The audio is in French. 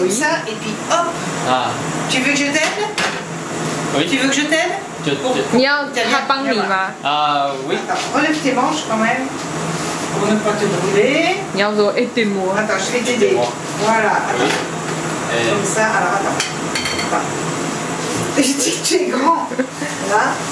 comme Oui. ça, et puis hop. Ah. Tu veux que je t'aide? Oui. Tu veux que je t'aide? 你要他帮你吗？ Ah oui. Attends, relève tes manches quand même, pour ne pas te brûler. 你要说 aidez-moi。 Attends, je vais t'aider. Voilà, Oui. attends. Comme ça, alors attends. Attends. Je dis que tu es grand. Là.